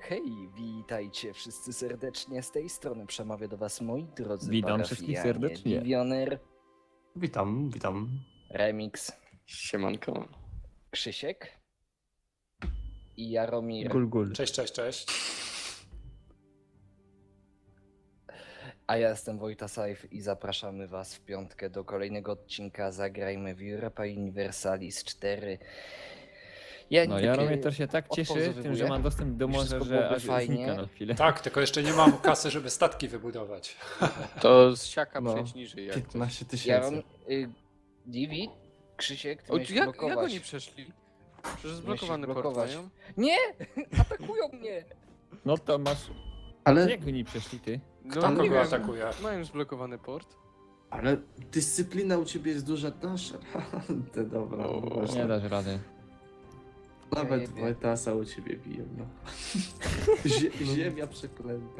Hej, witajcie wszyscy serdecznie. Z tej strony przemawia do was, moi drodzy Witam wszystkich parafianie. serdecznie. Divioner, Witam. Remix, Siemanko. Krzysiek i Jaromir. Gul. Cześć. A ja jestem Wojta Saif i zapraszamy was w piątkę do kolejnego odcinka Zagrajmy w Europa Universalis 4. Jaromir też się tak cieszy tym, że ma dostęp do morza, że aż znika na chwilę. Tak, tylko jeszcze nie mam kasy, żeby statki wybudować. To z siaka No. przejdź niżej. Jak 15 Jarom, Divi, Krzysiek, ty miałeś jak blokować. oni przeszli? Przecież zblokowany port blokować. mają. Nie! Atakują mnie! No to masz... Ale, Jak oni przeszli, ty? No Kto nie kogo wiem, atakuje? mają zblokowany port. ale dyscyplina u ciebie jest duża, nasza. Te dobra, O, ważne. Nie dasz rady. Nawet Jebie. Wojtasa u ciebie biją, no. Ziemia przeklęta.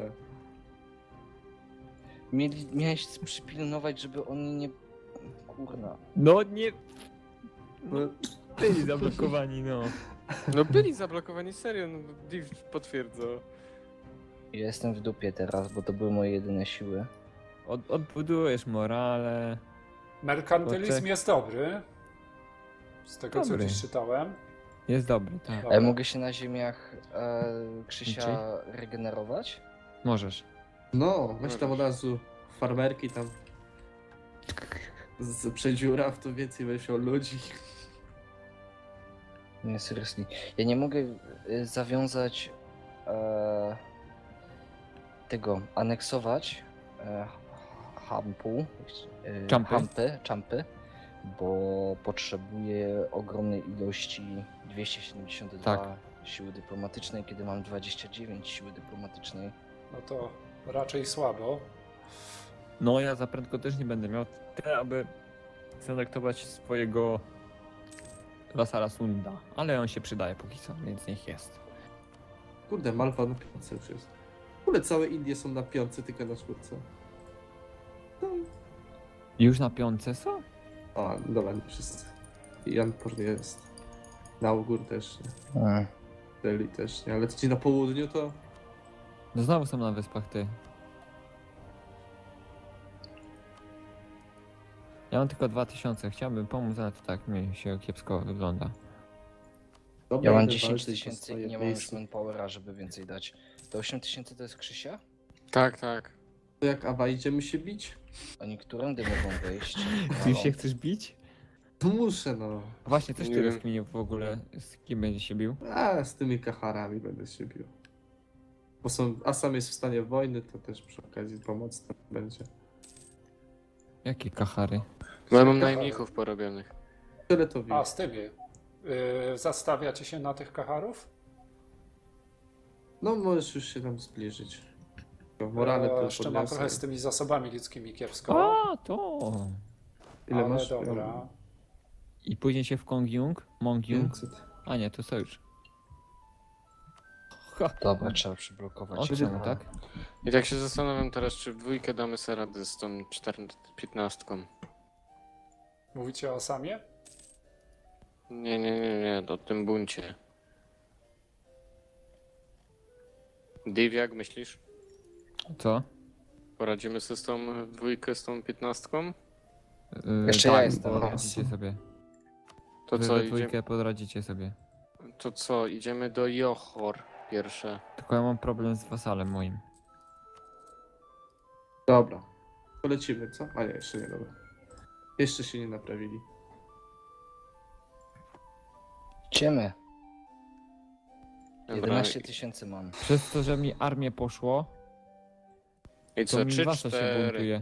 Miałeś przypilnować, żeby oni nie... Kurna. No nie... No, Byli zablokowani, no. No byli zablokowani, serio, no Div potwierdza. Ja jestem w dupie teraz, bo to były moje jedyne siły. Odbudujesz morale. Merkantylizm Poczek- jest dobry. Z tego co Dobry. gdzieś czytałem. Jest dobry, tak. Dobra. Mogę się na ziemiach Krzysia regenerować? Możesz. no, weź tam od razu farmerki tam. Z przedziuraw to więcej weź o ludzi. Nie, seriously. Ja nie mogę zawiązać tego, aneksować czampy, bo potrzebuję ogromnej ilości 272 Tak. siły dyplomatycznej, kiedy mam 29 siły dyplomatycznej. No to raczej słabo. No ja za prędko też nie będę miał tyle, aby selektować swojego Vasala Sunda. Ale on się przydaje póki co, więc niech jest. Kurde, Malwa na piątce już jest. W ogóle całe Indie są na piątce, tylko na czwórce. No. Już na piątce są? O, dobra, nie wszyscy. Janpur jest. Naugur też nie. Delhi też nie, ale ci na południu to... No znowu są na wyspach, ty. Ja mam tylko 2000, chciałbym pomóc, ale to tak mi się kiepsko wygląda. Dobra, Ja mam idę 10 walczyć o tysięcy swoje i nie mam już miejsce. manpowera, żeby więcej dać. To 8 tysięcy to jest Krzysia? Tak. To jak Awa idziemy się bić? Oni którędy mogą wejść? Ty już się chcesz bić? To muszę, no. Właśnie, coś Nie ty wiem. rozkminił w ogóle, z kim będzie się bił? A z tymi kacharami będę się bił. Bo Assam jest w stanie wojny, to też przy okazji pomocne będzie. Jakie kachary? Bo ja mam najmnichów porobionych. Tyle to wiem. A z tymi. Zastawiacie się na tych kacharów? No możesz już się tam zbliżyć. To morale to Jeszcze mam trochę z tymi zasobami ludzkimi kiepsko. A, to! Ile Ale masz? dobra. I później się w Mongyung. 500. A nie, to sojusz. Ha. Dobra, trzeba przyblokować. O czemu, tak? I tak się zastanawiam teraz, czy w dwójkę damy sobie radę z tą 15. Mówicie o Samie? Nie, o tym buncie. Div, jak myślisz? Co? Poradzimy sobie z tą dwójkę, z tą 15? Jeszcze ja jestem. Poradzicie sobie. To Wy co, we idziemy, dwójkę poradzicie sobie. idziemy do Johor pierwsze. Tylko ja mam problem z wasalem moim. Dobra. Polecimy, co? A nie, jeszcze nie, dobra. Jeszcze się nie naprawili. Idziemy. Dobra, 11 tysięcy mam. Przez to, że mi armię poszło, i to co, mi wasal się 3-4. buntuje.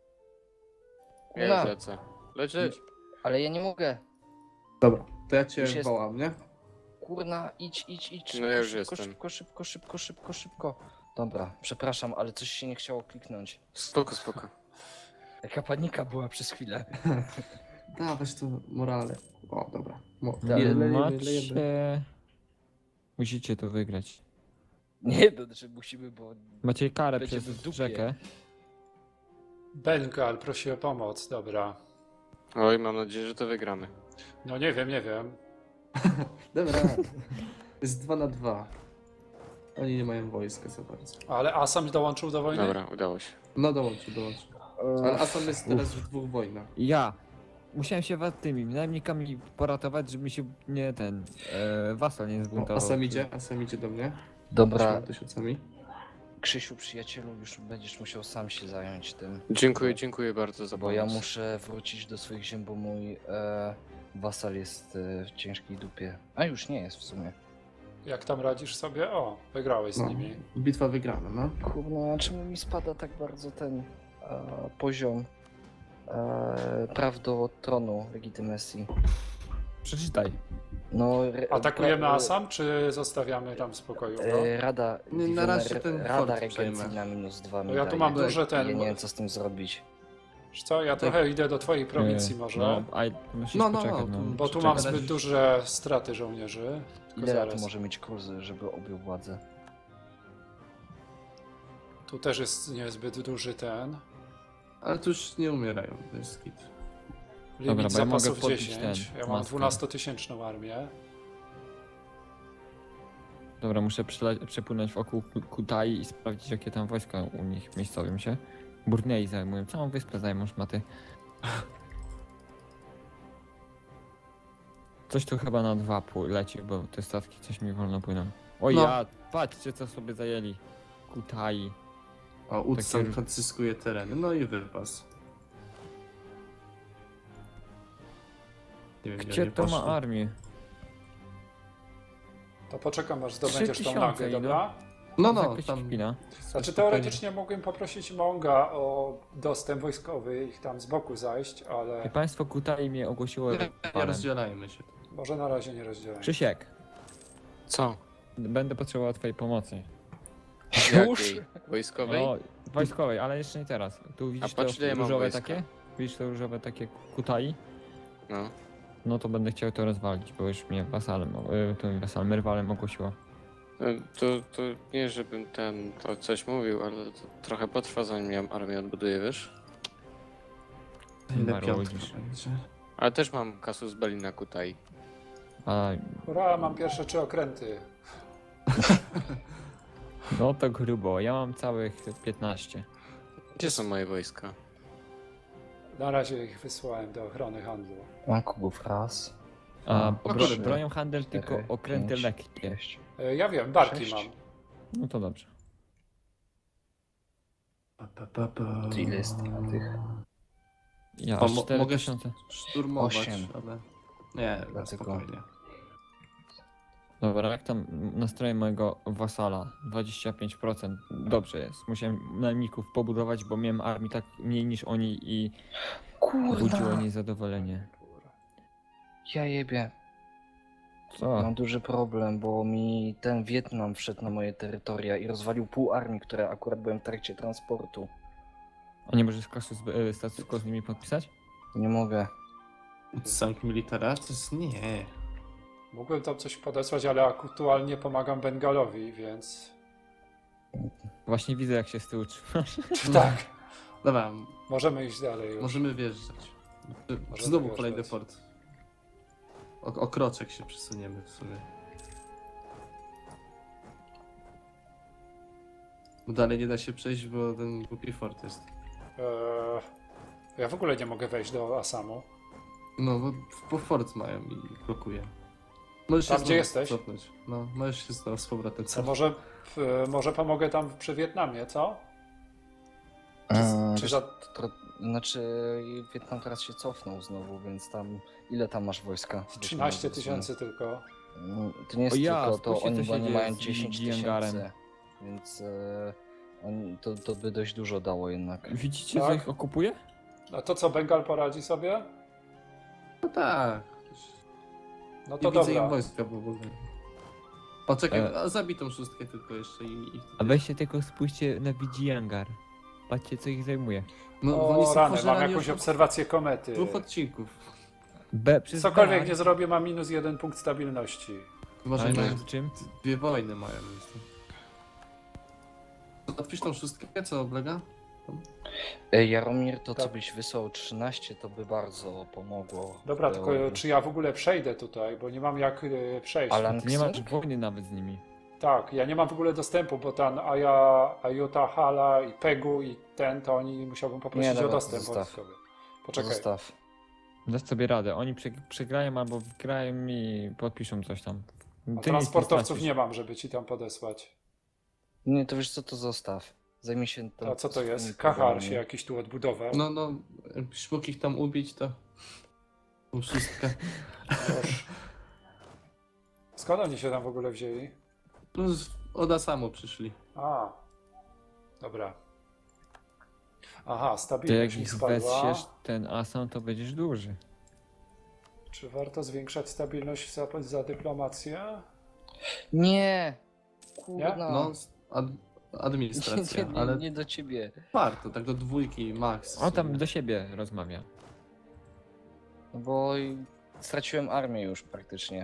Ja No. lecę. Leć. Ale ja nie mogę. Dobra, to ja cię Już jest. wołam, nie? Kurna, idź. No ja już szybko, jestem. szybko. Dobra, przepraszam, ale coś się nie chciało kliknąć. Spoko. Jaka panika była przez chwilę. Dawać to morale. O, dobra. Macie... Musicie to wygrać. Nie, no, że musimy, bo... Macie karę Będziemy przez w dupie. rzekę. Bengal prosi o pomoc, dobra. Oj, mam nadzieję, że to wygramy. No nie wiem. Dobra. Jest 2 na 2. Oni nie mają wojska za bardzo. Ale Asam dołączył do wojny? Dobra, udało się. No dołączył. Ale Asam jest teraz w 2 wojnach. Ja musiałem się tymi najemnikami poratować, żeby mi się nie wasal nie zbuntował. Asam idzie do mnie. Dobra, Tysiącami. Krzysiu, przyjacielu, już będziesz musiał sam się zająć tym. Dziękuję bardzo za Bo ja pomoc. muszę wrócić do swoich ziem, bo mój wasal jest w ciężkiej dupie. A już nie jest w sumie. Jak tam radzisz sobie? O, wygrałeś z No. nimi. Bitwa wygrana, no. Kurwa, czemu mi spada tak bardzo ten poziom praw do tronu legitymesji? Przeczytaj. No, Atakujemy Asam, czy zostawiamy tam w spokoju go? Rada, Nie, na razie ten Rada fort przejmę. regencyjna -2 mi No ja tu daje. mam duże Ja ten... nie wiem, co z tym zrobić. Wiesz co, ja trochę idę do twojej prowincji może. No, musisz No, poczekać. no, Bo tu Czekaj, mam zbyt duże straty żołnierzy. Tylko Ile lat zaraz. może mieć Kruzy, żeby objął władzę? Tu też jest niezbyt duży ten. Ale tu już nie umierają, to jest kit. Limit Dobra, bo ja mogę zapasów podbić 10. ten, Ja mam maskę. 12-tysięczną armię. Dobra, muszę przepłynąć wokół Kutai i sprawdzić, jakie tam wojska u nich miejscowią się. Burnei zajmują, całą wyspę zajmą szmaty. Coś tu chyba na 2 leci, bo te statki coś mi wolno płyną. O No. ja, patrzcie co sobie zajęli. Kutai. A Ud Takie- San Francyskuje tereny, no i wypas. Nie wiem, Gdzie oni to ma poszli. armię? To poczekam aż zdobędziesz tą 3000 nagę, idą. dobra? No, Jakaś tam... kpina. Znaczy teoretycznie mógłbym poprosić Monga o dostęp wojskowy i ich tam z boku zajść, I ale państwo Kutai mnie ogłosiło Nie panem. rozdzielajmy się. może na razie nie rozdzielamy. Krzysiek, Co? będę potrzebował twojej pomocy. Jakiej? Wojskowej? O, wojskowej, ale jeszcze nie teraz. Tu widzisz te patrz, ile ja mam różowe wojska. takie? Widzisz te różowe takie Kutai? No. No to będę chciał to rozwalić, bo już mnie wasalem, rywalem ogłosiło. To nie, żebym to coś mówił, ale to trochę potrwa, zanim ja armię odbuduję, wiesz? Ile Marudzisz. piątka będzie? Ale też mam kasus belli na Kutai. A, Hurra, mam pierwsze 3 okręty. no to grubo, ja mam całych 15. Gdzie są moje wojska? Na razie ich wysłałem do ochrony handlu. Mam kubów raz. A proszę. bronią handel tylko cztery, okręty pięć, lekkie. 6. Ja wiem, barki 6. mam. No to dobrze. To ile jest tych? Ja O, aż mogę 4000. szturmować, 8. ale... Nie, Dlatego- spokojnie. Dobra, jak tam nastroje mojego wasala? 25%. Dobrze jest. Musiałem najemników pobudować, bo miałem armii tak mniej niż oni i budziło Kurna! niezadowolenie. Ja jebie. Co? Mam duży problem, bo mi ten Wietnam wszedł na moje terytoria i rozwalił pół armii, które akurat byłem w trakcie transportu. A nie możesz kasu statusko z nimi podpisać? Nie mogę. Sank Militaratus? Nie. Mógłbym tam coś podesłać, ale aktualnie pomagam Bengalowi, więc... Właśnie widzę jak się z tyłu trzymasz. Tak, Dobra, możemy iść dalej już. możemy wjeżdżać. Możemy Znowu wjeżdżać. kolejny port. O kroczek się przesuniemy w sumie. Bo dalej nie da się przejść, bo ten głupi fort jest. Ja w ogóle nie mogę wejść do Asamu. No, bo fort mają i blokuje. Możesz Tam, się gdzie znowu jesteś? cofnąć. No, możesz się znowu z powrotem To cofnąć. może pomogę tam przy Wietnamie, co? Czy Wiesz, za... Znaczy Wietnam teraz się cofnął znowu, więc tam... Ile tam masz wojska? 13 000 tylko. To nie jest O ja, tylko, to spójrzcie, oni co się nie dzieje mają z 10 Dziangarem. tysięcy. Więc to by dość dużo dało jednak. Widzicie, Tak. że ich okupuje? A to co, Bengal poradzi sobie? No tak. No Nie to widzę ich dobra. wojska w ogóle. Poczekaj, E. a zabij tą szóstkę tylko jeszcze i A weźcie tylko spójrzcie na Widziangar. Patrzcie co ich zajmuje. No, oni O są rany, mam pożerani jakąś już obserwację komety. 2 odcinków. Przez Cokolwiek B. nie zrobię, mam minus 1 punkt stabilności. Chyba, że Ale mają z czym? 2 wojny mają. Więc to... Odpisz tą szóstkę, co oblega? Jaromir, to co Tak. byś wysłał 13, to by bardzo pomogło. Dobra, tylko czy ja w ogóle przejdę tutaj, bo nie mam jak przejść. Alan, Ty nie masz chcesz? wojny nawet z nimi. Tak, ja nie mam w ogóle dostępu, bo ten Ayuta, Hala i Pegu i ten, to oni musiałbym poprosić dobra, o dostęp zostaw. wojskowy. Poczekaj. Zostaw. Dasz sobie radę. Oni przegrają albo wygrają i podpiszą coś tam. A Ty nic transportowców stracisz. nie mam, żeby ci tam podesłać. Nie, to wiesz co, to zostaw. Zajmij się A co to swoimi jest? Kahar problemami. się jakiś tu odbudował. No, jakbyś mógł ich tam ubić, to... Tą szóstkę. Już. Skąd oni się tam w ogóle wzięli? No, od Asamu przyszli. A, dobra. Aha, Ty jak stabilność mi ich spadła. wesziesz ten asam, to będziesz duży. Czy warto zwiększać stabilność za dyplomację? Nie! Kurna. No, administracja, nie, ale nie do ciebie. warto, tak do 2 max. On tam do siebie rozmawia. No bo straciłem armię już praktycznie.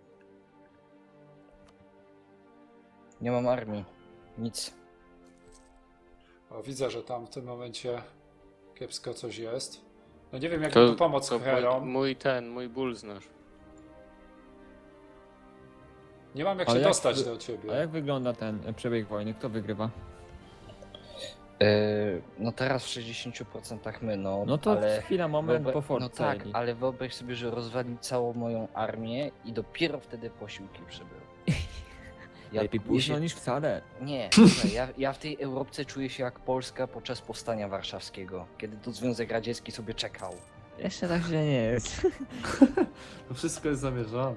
Nie mam armii. Nic. O, widzę, że tam w tym momencie kiepsko coś jest. No nie wiem, jak To, tu pomóc to Herom. mój ból znasz. Nie mam jak Ale się jak dostać wy- do A ciebie. jak wygląda ten przebieg wojny? Kto wygrywa? No teraz w 60% my, no. No to ale chwila, moment po no tak, Forceli. ale wyobraź sobie, że rozwalił całą moją armię i dopiero wtedy posiłki przybyły. Lepiej późno niż wcale. Nie, słuchaj, ja w tej Europce czuję się jak Polska podczas powstania warszawskiego, kiedy to Związek Radziecki sobie czekał. Jeszcze tak źle nie jest. To wszystko jest zamierzone.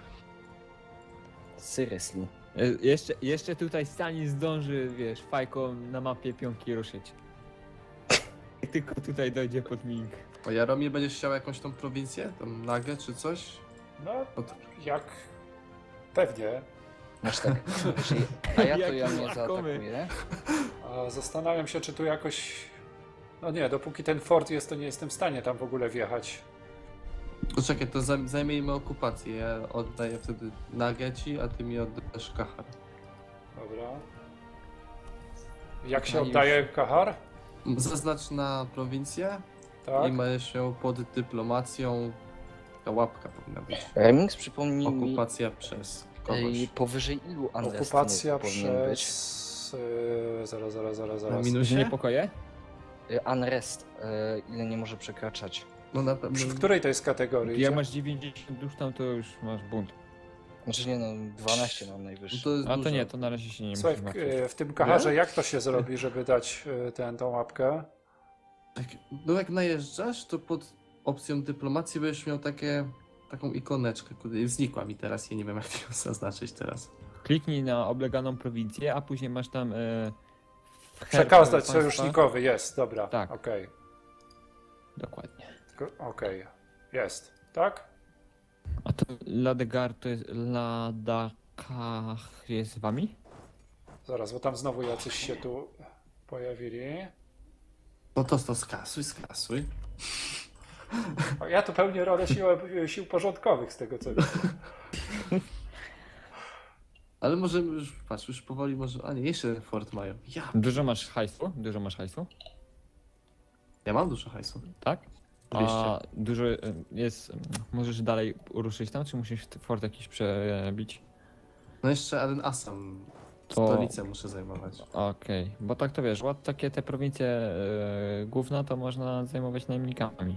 Seriously. Jeszcze tutaj Stalin zdąży, wiesz, fajką na mapie pionki ruszyć. Jak tylko tutaj dojdzie pod Ming. A Jaromir, będziesz chciał jakąś tą prowincję? Tą Nagę czy coś? No, Od... jak... Pewnie. Masz tak, jeśli, a ja to Jaki ja mnie łakomy. zaatakuję. A zastanawiam się, czy tu jakoś... No nie, dopóki ten fort jest, to nie jestem w stanie tam w ogóle wjechać. Poczekaj, to zajmijmy okupację. Ja oddaję wtedy Nagę ci, a ty mi oddasz Kahar. Dobra. Jak się No i oddaje Kahar? Zaznacz na prowincję Tak. i będziesz miał pod dyplomacją. Taka łapka powinna być. Remix przypomnij mi, Okupacja przez kogoś. powyżej ilu unrestów Okupacja powinien być? przez... Zaraz. Na minusie? Niepokoje? Unrest, ile nie może przekraczać. No na pewno. W której to jest kategorii? Jak masz 90 dusz tam, to już masz bunt. Znaczy nie no, 12 mam najwyższy. To jest A to dużo. nie, to na razie się nie Słuchaj, musisz martwić. w tym Kaharze jak to się zrobi, żeby dać tą łapkę? No jak najeżdżasz, to pod opcją dyplomacji będziesz miał taką ikoneczkę, kurde, znikła mi teraz i nie wiem jak ją zaznaczyć teraz. Kliknij na obleganą prowincję, a później masz tam herb Przekazać państwa. sojusznikowy, jest, dobra. Tak. Okej, Dokładnie. okej. Jest, tak? A to Ladegar to jest... Ladakach jest z wami? Zaraz, bo tam znowu jacyś się tu pojawili. No to skasuj. O, ja tu pełnię rolę sił porządkowych z tego co widzę. Ale może już, patrz, już powoli może... A nie, jeszcze jeden fort mają. Dużo masz hajsu? Ja mam dużo hajsu. Tak? Oczywiście. A dużo jest... Możesz dalej ruszyć tam, czy musisz fort jakiś przebić? No jeszcze jeden Assam. To- Stolicę muszę zajmować. Okej, bo tak to wiesz, takie te prowincje główne to można zajmować najemnikami.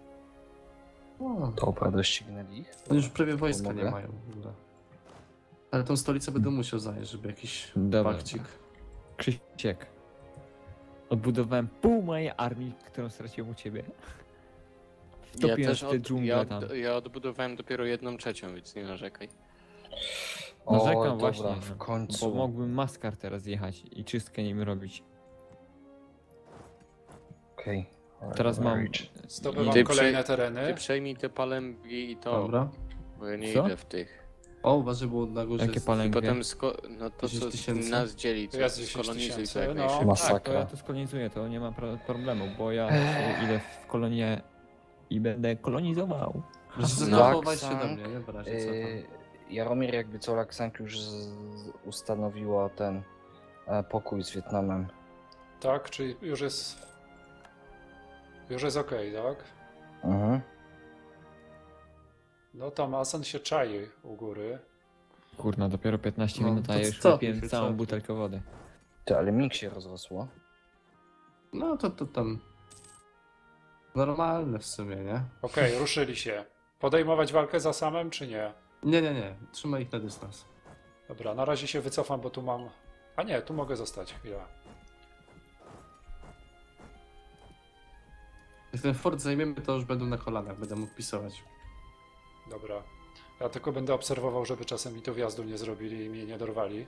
O, To prawda ścignęli ich? oni już prawie wojska Pomogę? nie mają w ogóle. Ale tą stolicę będę musiał zająć, żeby jakiś Dobra. bakcik. Krzysiek. Odbudowałem pół mojej armii, którą straciłem u ciebie. Wtopiłem w te dżungle tam. ja odbudowałem dopiero 1/3, więc nie narzekaj. Narzekam dobra, właśnie, w końcu. bo mógłbym Maskar teraz jechać i czystkę nim robić. Okej. Teraz mam... Zdobywam Ty kolejne Ty tereny. przejmij te palęgi i to, Dobra. bo ja nie Co? idę w tych. O, uważaj, było na górze. Jakie jest- palęgi? I potem no to 10 co 000? nas dzieli, To jest co 10 skolonizuj 000, to jak no. najszybciej. Masakra. Tak, to ja to skolonizuję, to nie ma problemu, bo ja idę w kolonię i będę kolonizował. Proszę No. zachować się do Laksank, mnie, nie? W razie co tam. Jaromir jakby co Laksank już ustanowiła ten pokój z Wietnamem. Tak, czyli już jest... Już jest okej, tak? Mhm. No tam Asan się czai u góry. Kurna, dopiero 15 No, minut, a to ja już co? wypiłem całą butelkę wody. Ty, ale mig się rozrosło. No to tam... Normalne w sumie, nie? Okej, ruszyli się. Podejmować walkę za samym, czy nie? Nie. Trzymaj ich na dystans. Dobra, na razie się wycofam, bo tu mam... A nie, tu mogę zostać chwilę. Jak ten fort zajmiemy, to już będą na kolanach, będę mógł pisować. Dobra. Ja tylko będę obserwował, żeby czasem mi tu wjazdu nie zrobili i mnie nie dorwali.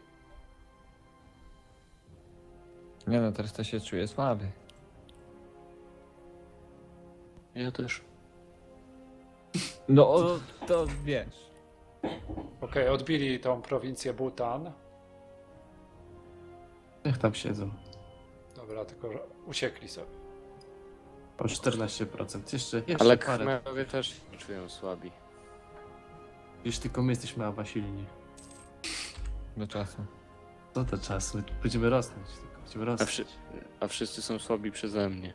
Nie no, teraz to się czuję słaby. Ja też. No, to wiesz. Okej, odbili tą prowincję Bhutan. Niech tam siedzą. Dobra, tylko że uciekli sobie. O 14%. Jeszcze Ale parę. Khmerowie też się czują słabi. Już tylko my jesteśmy awasilni. Do czasu. Co to czas? My będziemy rosnąć. Tylko będziemy rosnąć. A wszyscy są słabi przeze mnie.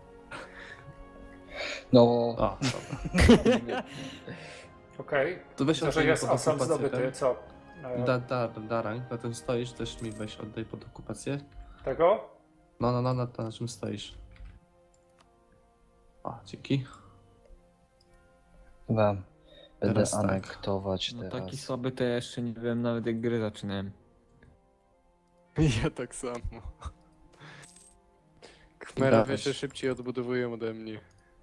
No, O, dobra. Okej, To weź widzę, że oddaj jest pod Assam okupację zdobyty. ten. Co? Darang, na tym stoisz, też mi weź oddaj pod okupację. Tego? No, na czym stoisz? O, dzięki. chyba będę Teraz tak. anektować No teraz. taki słaby to ja jeszcze nie wiem nawet jak gry zaczynałem. Ja tak samo. Khmerowie Dawaj. się szybciej odbudowują ode mnie.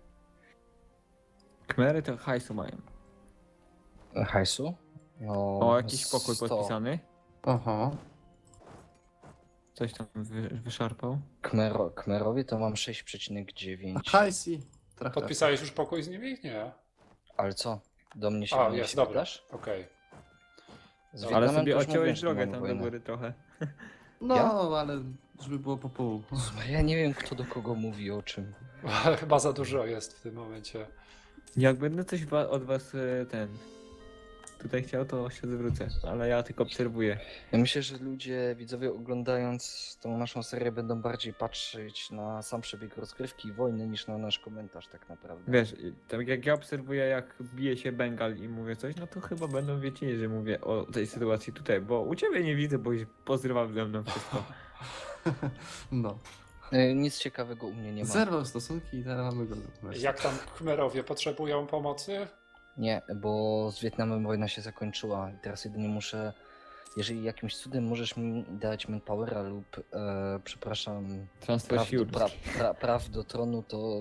Khmery to hajsu mają. Hajsu? No, O, jakiś pokój 100. podpisany. Oho. Coś tam wyszarpał. Khmerowie to mam 6,9. Hajsi. Trochę. Podpisałeś już pokój z nimi? Nie. Ale co? Do mnie się A, nie jest, się dobra. pytasz? Okej. Z Ale Wietnamem sobie to już mówiłem, ociąłeś że nie drogę mamy tam do wojny. góry trochę. No, Ja? ale żeby było po pół. Słuchaj, ja nie wiem kto do kogo mówi o czym. Chyba za dużo jest w tym momencie. Jak będę coś od was tutaj chciał, to się zwrócę. Ale ja tylko obserwuję. Ja myślę, że ludzie, widzowie oglądając tą naszą serię będą bardziej patrzeć na sam przebieg rozgrywki i wojny niż na nasz komentarz tak naprawdę. Wiesz, tak jak ja obserwuję jak bije się Bengal i mówię coś, no to chyba będą wiedzieli, że mówię o tej sytuacji tutaj, bo u ciebie nie widzę, bo już pozrywam ze mną wszystko. No. Nic ciekawego u mnie nie ma. Zerwał stosunki i teraz mamy go. Jak tam Khmerowie potrzebują pomocy? Nie, bo z Wietnamem wojna się zakończyła i teraz jedynie muszę, jeżeli jakimś cudem możesz mi dać manpowera lub, przepraszam, Transfer sił. praw do tronu, to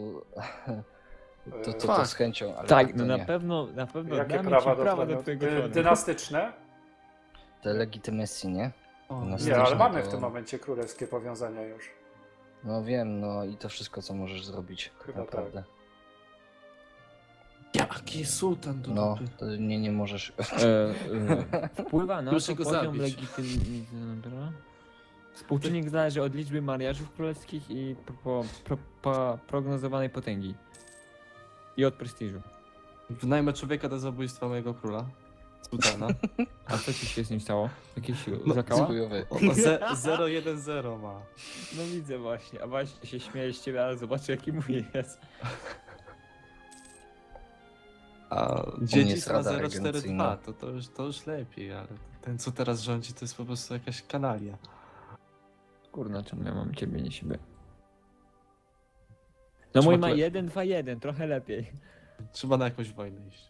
Tak. z chęcią. Ale Tak, to no nie. na pewno Jakie damy prawa ci do prawa tronu? do twojego tronu. Dynastyczne? Te legitymacje, nie? O, Na Nie, styczniu ale mamy to- w tym momencie królewskie powiązania już. No wiem, no i to wszystko co możesz zrobić tak Chyba naprawdę. Jaki sułtan do No, dupy. to nie możesz. Wpływa na Proszę to go poziom zabić. legitymizmu. Współczynnik zależy od liczby mariażów królewskich i prognozowanej potęgi. I od prestiżu. Wynajmę człowieka do zabójstwa mojego króla. Sultana. A co ci się z nim stało? Jakieś No, zakała? Chujowy. 010 ma. No widzę właśnie, a właśnie się śmieję z ciebie, ale zobaczę jaki mój jest. A jest dziedzictwa rada 042 regencyjna. to już lepiej, ale ten co teraz rządzi to jest po prostu jakaś kanalia. Kurna, czemu ja mam ciebie, nie siebie? No Trzeba mój ma tyle- 1-2-1, trochę lepiej. Trzeba na jakąś wojnę iść.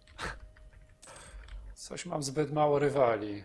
Coś mam zbyt mało rywali.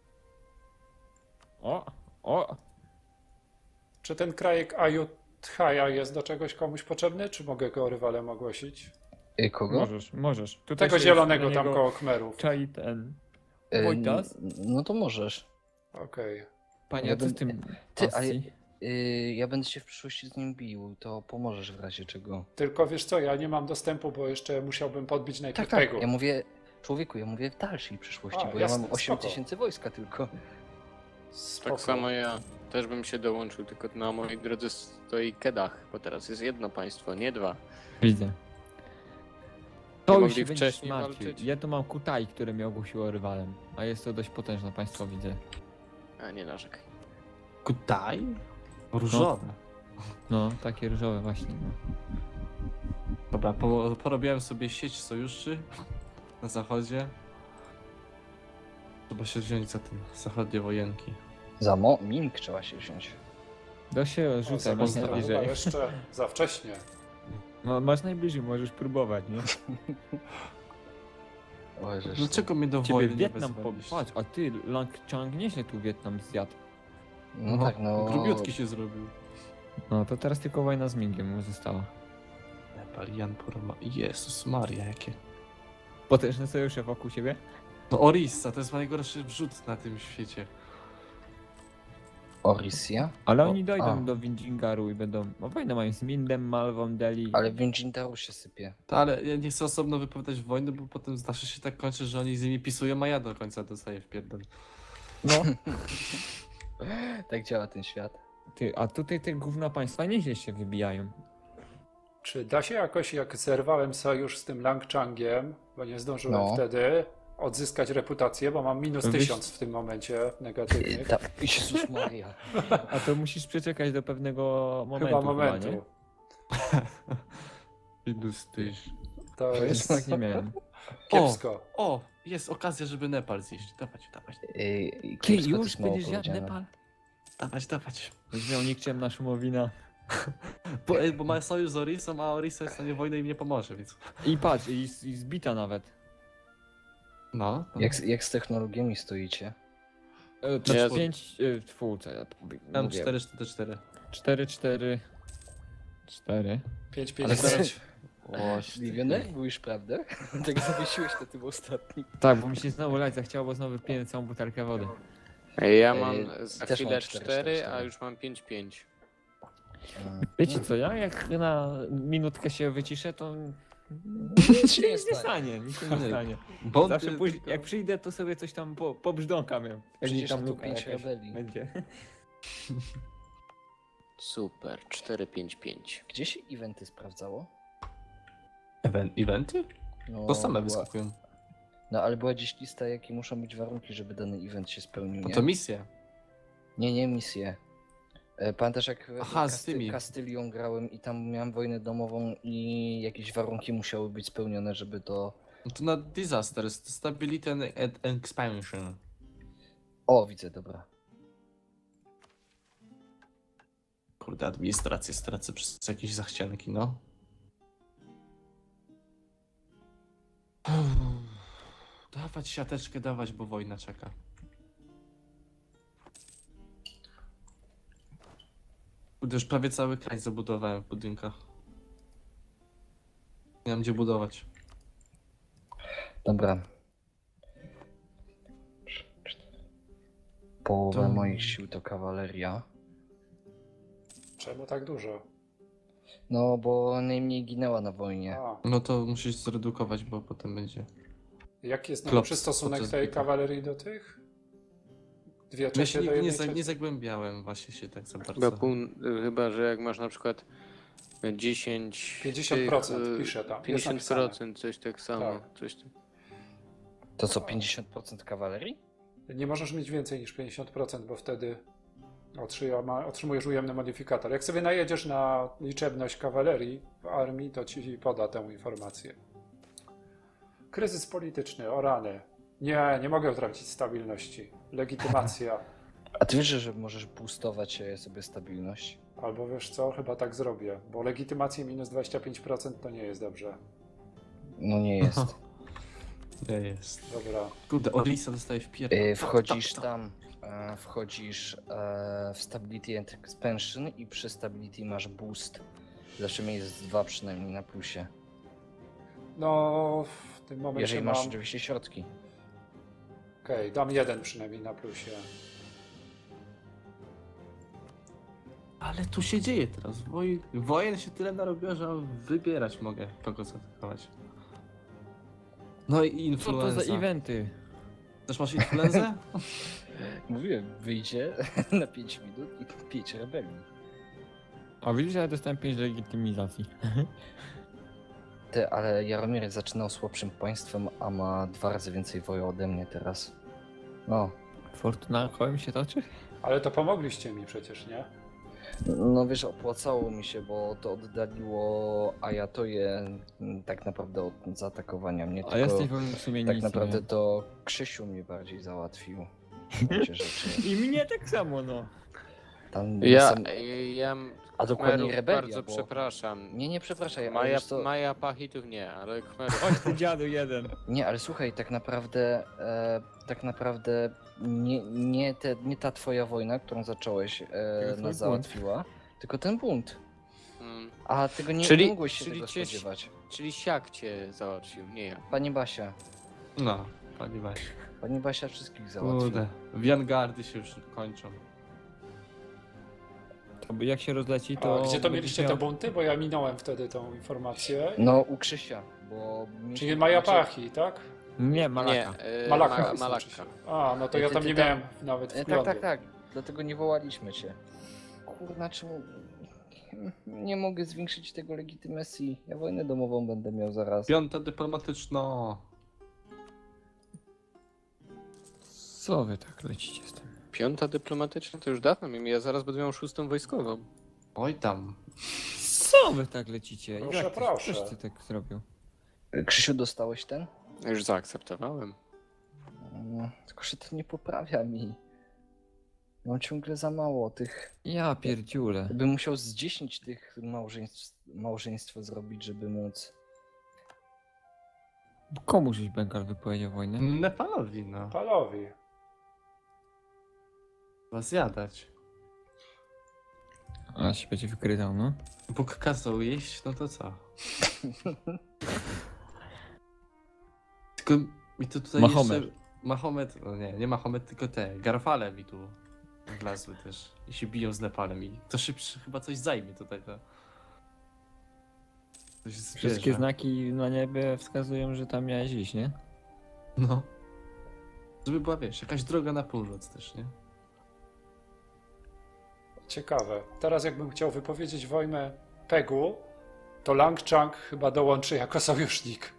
O! Czy ten krajek Ayutthaya jest do czegoś komuś potrzebny, czy mogę go rywalem ogłosić? Kogo? Możesz. Tutaj Tego się zielonego na tam niego koło Khmerów. czai ten. Y, Wojtas? No to możesz. Okej. Panie, Ja a co z bym- tym Ty, pasji? Ja będę się w przyszłości z nim bił, to pomożesz w razie czego. Tylko wiesz co, ja nie mam dostępu, bo jeszcze musiałbym podbić najpierw Tak, tego. ja mówię, człowieku, ja mówię w dalszej przyszłości, A, bo jasne, ja mam 8 spoko. tysięcy wojska tylko. Spoko. Tak samo ja też bym się dołączył, tylko na mojej drodze stoi Kedach, bo teraz jest jedno państwo, nie dwa. Widzę. To Nie już mogli się będzie wcześniej martwił. walczyć? Ja tu mam Kutaj, który mnie ogłosiło rywalem. A jest to dość potężne państwo, widzę. A nie narzekaj. Kutaj? Różowe. No, takie różowe właśnie. No. Dobra, porobiłem sobie sieć sojuszy na zachodzie. Trzeba się wziąć za tym zachodnie wojenki. Za Ming trzeba się wziąć. Da się O, rzucać, za masz mocno, najbliżej. chyba jeszcze za wcześnie. No, masz najbliżej, możesz próbować, nie? O, żeż Dlaczego mnie do Ciebie wojny nie Wietnam wezwaliście? patrz, a ty Lang Chang nieźle tu Wietnam zjadł. No tak, no. Grubiutki się zrobił. No to teraz tylko wojna z Mingiem mu została. Nepal, Jan Poroma. Jezus Maria, jakie... Potężne sojusze wokół siebie? No Orissa, to jest najgorszy wrzut na tym świecie. Orisia? Ale O, oni dojdą a. do Windzingaru i będą... No wojnę mają z Mindem, Malwą, Delhi. Ale Winjindaru się sypie. To, ale ja nie chcę osobno wypowiadać wojny, bo potem zawsze się tak kończy, że oni z nimi pisują, a ja do końca dostaję w pierdol. No, Tak działa ten świat. ty, a tutaj te gówna państwa nieźle się wybijają. Czy da się jakoś, jak zerwałem sojusz z tym Lang Changiem, bo nie zdążyłem No. wtedy, odzyskać reputację, bo mam minus Wyś- 1000 w tym momencie negatywnych. Jezus Maria. A to musisz przeczekać do pewnego momentu. Chyba nie? momentu. Minus tyś. To To jest jest tak nie miałem. kiepsko. O, jest okazja, żeby Nepal zjeść. Dawać, dawać, Ty Kiepsko to już jest mało będziesz jadł powiedziane. Nepal? dawać, dawać. Będziesz miał nikczemna szumowina. Bo ma sojusz z Orissą, a Orissa jest na nie wojnę i im nie pomoże, więc... I patrz, i zbita nawet. No. Jak z technologiami stoicie? To Ja- 5, co ja Tam mówię? 4, 4, 4. 4, 4, 4. 5, Ale 5, zaraz- 5. Milioner byłeś, prawda? Tak zawiesiłeś na tym ostatnim. Tak, bo mi się znowu lać zachciało, bo znowu piję całą butelkę wody. Ja mam za też chwilę mam 4, 4, a 4. już mam 5-5. Wiecie co, ja jak na minutkę się wyciszę, to Nic się nie nie stanie. stanie, nic się nie stanie. Bo Zawsze później, jak przyjdę, to sobie coś tam pobrzdąkam. Jak Przecież mi tam tu luka 5 jakaś rebelii. będzie. Super, 4-5-5. Gdzie się eventy sprawdzało? Eventy? No, To same była- wyskakują. No ale była gdzieś lista, jakie muszą być warunki, żeby dany event się spełnił, No nie? to misje. Nie misje. Pamiętasz jak Aha, z tymi. Castylion grałem i tam miałem wojnę domową i jakieś warunki musiały być spełnione, żeby to... No to na Disasters, Stability and Expansion. O, widzę, dobra. Kurde, administrację stracę przez jakieś zachcianki, no. Dawać siateczkę, dawać, bo wojna czeka. Kurde, już prawie cały kraj zabudowałem w budynkach. Nie mam gdzie budować. Dobra. Połowa To- moich sił to kawaleria. Czemu tak dużo? No, bo najmniej ginęła na wojnie. A, No to musisz zredukować, bo potem będzie. jaki jest Klops najlepszy stosunek podczas tej bitwy. kawalerii do tych? Dwie Ja trzecie się do nigdy jednej nie trzeciej? zagłębiałem właśnie się tak za bardzo. Chyba, że jak masz na przykład 10... 50% tych, pisze tam, jest 50%, coś tak samo. Tak. Coś tam. To co, 50% kawalerii? Nie możesz mieć więcej niż 50%, bo wtedy otrzymujesz ujemny modyfikator. Jak sobie najedziesz na liczebność kawalerii w armii, to ci poda tę informację. Kryzys polityczny, o rany. Nie mogę utracić stabilności. Legitymacja. A ty wiesz, że możesz boostować sobie stabilność? Albo wiesz co, chyba tak zrobię, bo legitymację minus 25% to nie jest dobrze. No nie jest. Nie jest. Dobra. Kurde, Orisa dostaje w pierdol. Wchodzisz tam, wchodzisz w Stability and Expansion i przy Stability masz boost. Zawsze jest 2 przynajmniej na plusie. No, w tym momencie Jeżeli mam... masz oczywiście środki. Okej, dam 1 przynajmniej na plusie. Ale tu się dzieje teraz. Wojen się tyle narobiło, że wybierać mogę, kogo zaatakować. No i Co to influenza. za eventy? Też masz influenzę? Mówiłem, wyjdzie na 5 minut i 5 rebelii. A widzisz, że ja dostałem 5 legitymizacji. Ale Jaromir zaczynał słabszym państwem, a ma 2 razy więcej woju ode mnie teraz. No, Fortuna kołem się toczy? Ale to pomogliście mi przecież, nie? No wiesz, opłacało mi się, bo to oddaliło Ayatoje tak naprawdę od zaatakowania mnie, A tylko jesteś wolny w sumie tak nic naprawdę nie. to Krzysiu mnie bardziej załatwił. w gruncie rzeczy. I mnie tak samo, no. Tam Ja, sam... ja A dokładnie Khmerów Rebelia, bardzo bo... przepraszam. Nie przepraszaj, ale Maja, wiesz co... Maja Pachitów nie, ale Khmerów. Chodź ty dziadu jeden. Nie, ale słuchaj, tak naprawdę nie ta twoja wojna, którą zacząłeś, twój nas załatwiła, tylko ten bunt. Mm. A tego nie Czyli- mogłeś się czyli tego cię- spodziewać. Czyli siak cię załatwił, nie ja. Pani Basia. No, pani Basia. Pani Basia wszystkich załatwiła. Kurde, Vanguardy się już kończą. To by jak się rozleci, A to... gdzie to będziesz mieliście miał- te bunty? Bo ja minąłem wtedy tą informację. No, u Krzysia, bo... Czyli Maja Pachi, tak? Nie, Malaka. Nie, Malaka. Malaka. A, no to ja tam nie miałem nawet wglądu. Tak, dlatego nie wołaliśmy cię. Kurna, czemu... Nie mogę zwiększyć tego legitymacji. Ja wojnę domową będę miał zaraz. Piąta dyplomatyczna. Co wy tak lecicie z tym? Piąta dyplomatyczna to już dawno miałem, ja zaraz będę miał szóstą wojskową. Oj tam. Co wy tak lecicie? Proszę, Jak ty, proszę. Coś ty tak zrobił? Krzysiu, dostałeś ten? Już zaakceptowałem. Tylko, że to nie poprawia mi. Mam ciągle za mało tych... Ja pierdziule. Bym musiał z 10 tych małżeństw zrobić, żeby móc... Komu żeś Bengal wypowiedział wojnę? Nepalowi, no. Palowi. Was zjadać. A się będzie wykrytał, no. Bóg kazał jeść, no to co? Tylko mi to tutaj Mahomet. jeszcze... Mahomet, no nie Mahomet, tylko te Garfale mi tu wlazły też. I się biją z Nepalem i to szybsze chyba coś zajmie tutaj to. Coś Wszystkie zbierze. znaki na niebie wskazują, że tam miałeś iść, nie? No. Żeby była, wiesz, jakaś droga na północ też, nie? Ciekawe. Teraz jakbym chciał wypowiedzieć wojnę Pegu, to Lang Chang chyba dołączy jako sojusznik.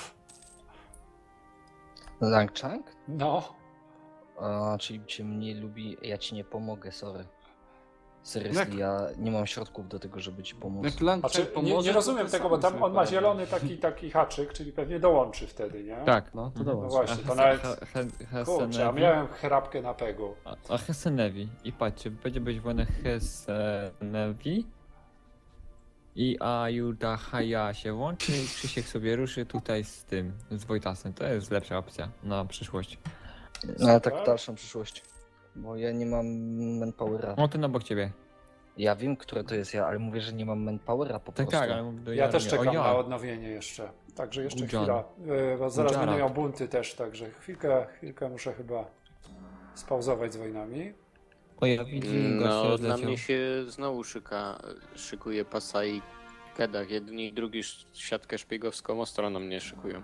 Langchang? No. Czyli cię mniej lubi, ja ci nie pomogę, sorry. Seriously, Jak? ja nie mam środków do tego, żeby ci pomóc. Jak Lang Znaczy, Chang pomoże, nie rozumiem to tego, sam bo tam sobie on ma poradzi. zielony taki haczyk, czyli pewnie dołączy wtedy, nie? Tak. No, to No dołącz. właśnie, to nawet... Kurczę, a Hesenevi. miałem chrapkę na Pegu. A Hesenevi. I patrzcie, będzie być wojna Hesenevi. I Ayuda Haya się łączy i Krzysiek sobie ruszy tutaj z tym, z Wojtasem. To jest lepsza opcja na przyszłość. No ale tak Super. w dalszą przyszłość. Bo ja nie mam manpowera. No ten obok ciebie. Ja wiem, które to jest ja, ale mówię, że nie mam manpowera po Tak, prostu. tak, ale mówię do Ja też Jaromira. czekam O, na ja. odnowienie jeszcze. Także jeszcze Udzian. chwila. Bo zaraz Udziarak. będę miał bunty też, także chwilkę muszę chyba spauzować z wojnami. O, ja widzę, gość No, się dla rozleciał. mnie się znowu szykuje pasa i kedach. Jedni i drugi siatkę szpiegowską ostro na mnie szykują.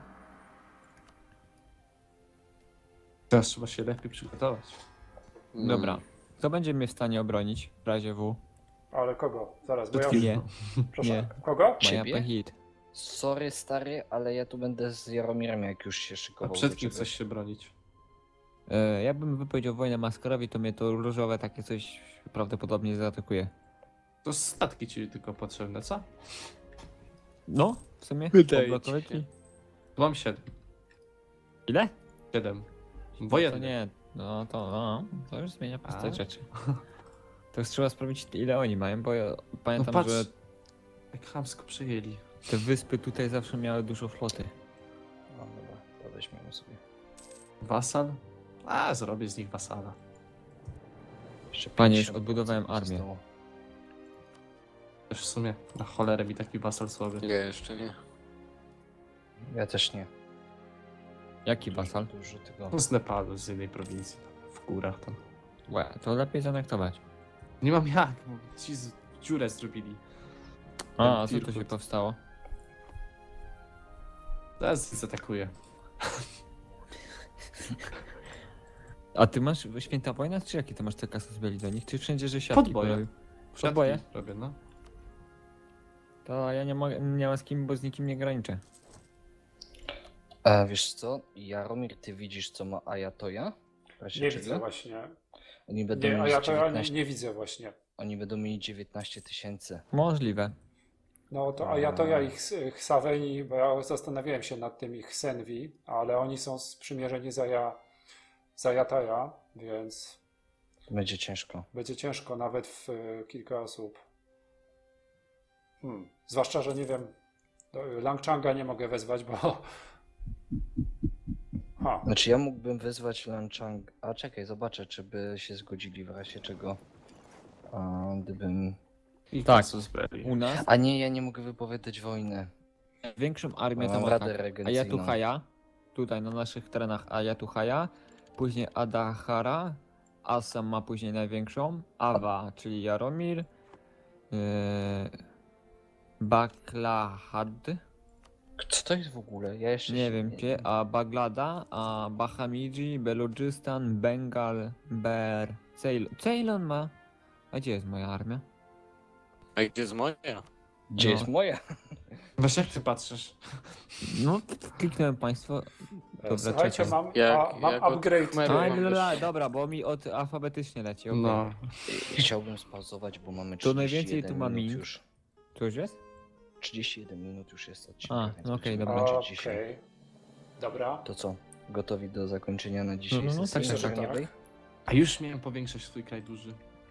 Teraz trzeba się lepiej przygotować. Dobra. Kto będzie mnie w stanie obronić w razie W? Ale kogo? Zaraz, bo ja Przed już... Nie. Proszę, nie. kogo? Maja Ciebie? Pahit. Sorry stary, ale ja tu będę z Jaromirem, jak już się A szykował. przed do kim ciebie. chcesz się bronić? Ja bym wypowiedział wojnę Maskorowi, to mnie to różowe takie coś prawdopodobnie zaatakuje. To statki ci tylko potrzebne, co? No, w sumie. Wydaje Odblokować ci się. mi? Tu mam 7. Ile? 7. To Wojenne. nie, to już zmienia postać A? rzeczy. To już trzeba sprawdzić ile oni mają, bo ja No pamiętam, patrz, że jak chamsko przejęli. te wyspy tutaj zawsze miały dużo floty. No dobra, to weźmiemy sobie. Wasal? A, zrobię z nich wasala. Jeszcze Panie, już 50% odbudowałem armię. zostało. Też w sumie na cholerę mi taki wasal słaby. Nie, jeszcze nie. Ja też nie. Jaki wasal? Dużo tego. No z Nepalu, z innej prowincji. W górach tam. Łe, to lepiej zanektować. Nie mam jak, bo ci dziurę zrobili. A co tu Tirkut. się powstało? Teraz zaatakuje. A ty masz święta wojna, czy jakie ty masz te kasy zbyli do nich? Czy wszędzie, że siatki Podboje. porobił? Podboje? Siatki robię, no. To ja nie mam z kim, bo z nikim nie graniczę. Wiesz co, Jaromir, ty widzisz co ma Ayatoja? W razie Nie czego? widzę właśnie. Oni będą Nie, a mieli ja to ja 19, nie widzę właśnie. oni będą mieli 19 000. Możliwe. No to, a ja to ja ich Xaveni, bo ja zastanawiałem się nad tym ich Senvi, ale oni są sprzymierzeni za Jataja, więc Będzie ciężko. będzie ciężko nawet w kilka osób. Zwłaszcza, że nie wiem, Langchanga nie mogę wezwać, bo... Ha, Znaczy ja mógłbym wezwać Lanchang. A czekaj, zobaczę, czy by się zgodzili w razie czego. A, gdybym. I Tak. Casus Belli. U nas A nie, ja nie mogę wypowiadać wojny. większą armię Bo to mam ma radę tak. regencyjną. Ayatuhaya, tutaj na naszych terenach Ayatuhaya, później Adahara, Assam ma później największą, Awa, czyli Jaromir, Baklahad, Co to jest w ogóle? Ja jeszcze nie się wiem gdzie, a Baglada, a Bahamidzi, Beludżystan, Bengal, Ceylon ma. A gdzie jest moja armia? A gdzie jest moja? Gdzie No. jest moja? Właśnie jak ty patrzysz? No, kliknąłem państwo. Dobra, słuchajcie, czekaj. mam Jak od upgrade. Khmery A, mam też- dobra, bo mi od alfabetycznie leci. okej. No. Chciałbym spauzować, bo mamy 31 To najwięcej tu ma minut min. już. Coś jest? 31 minut już jest odcinek. A, więc no okej, będziemy dobra. kończyć dzisiaj. Okej. Dobra. To co? Gotowi do zakończenia na dzisiaj No, sesji tak, tak, tak. życzeniowej? A już miałem powiększać swój kraj duży.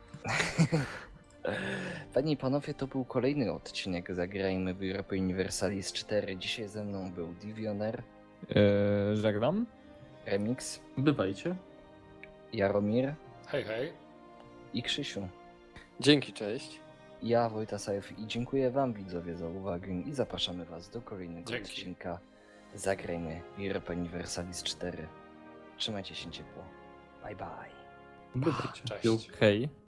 Panie i panowie, to był kolejny odcinek Zagrajmy w Europa Universalis 4. Dzisiaj ze mną był Divioner, Żegnam. Remix, Bywajcie. Jaromir Hej, hej. i Krzysiu. Dzięki, cześć. Ja, Wojta Sajew i dziękuję wam widzowie za uwagę i zapraszamy was do kolejnego Dzięki. odcinka Zagrajmy w Europa Universalis 4. Trzymajcie się ciepło. Bye bye. Bywajcie. Cześć. Hej.